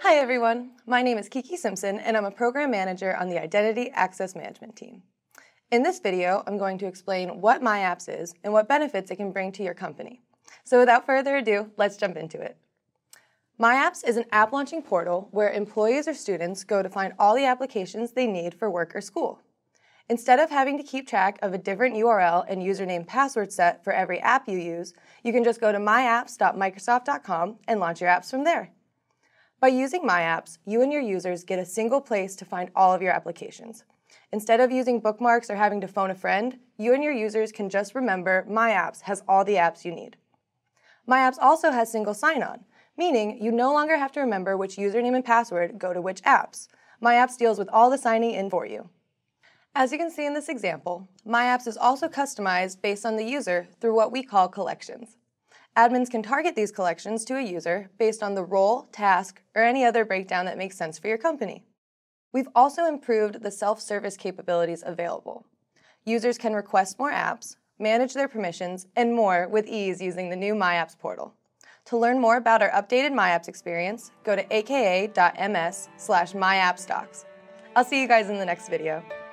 Hi everyone, my name is Kiki Simpson and I'm a program manager on the Identity Access Management team. In this video, I'm going to explain what MyApps is and what benefits it can bring to your company. So without further ado, let's jump into it. MyApps is an app launching portal where employees or students go to find all the applications they need for work or school. Instead of having to keep track of a different URL and username password set for every app you use, you can just go to myapps.microsoft.com and launch your apps from there. By using MyApps, you and your users get a single place to find all of your applications. Instead of using bookmarks or having to phone a friend, you and your users can just remember MyApps has all the apps you need. MyApps also has single sign-on, meaning you no longer have to remember which username and password go to which apps. MyApps deals with all the signing in for you. As you can see in this example, MyApps is also customized based on the user through what we call collections. Admins can target these collections to a user based on the role, task, or any other breakdown that makes sense for your company. We've also improved the self-service capabilities available. Users can request more apps, manage their permissions, and more with ease using the new MyApps portal. To learn more about our updated MyApps experience, go to aka.ms/myappsdocs. I'll see you guys in the next video.